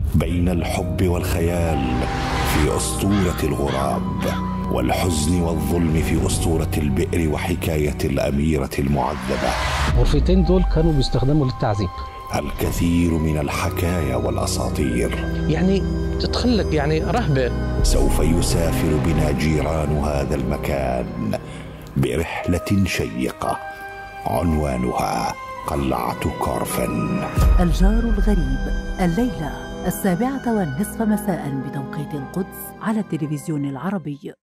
بين الحب والخيال في أسطورة الغراب، والحزن والظلم في أسطورة البئر وحكاية الأميرة المعذبة. الغرفتين دول كانوا بيستخدموا للتعذيب. الكثير من الحكايا والأساطير، يعني تتخلق رهبة. سوف يسافر بنا جيران هذا المكان برحلة شيقة عنوانها قلعة كورفن. الجار الغريب، الليلة 7:30 مساء بتوقيت القدس على التلفزيون العربي.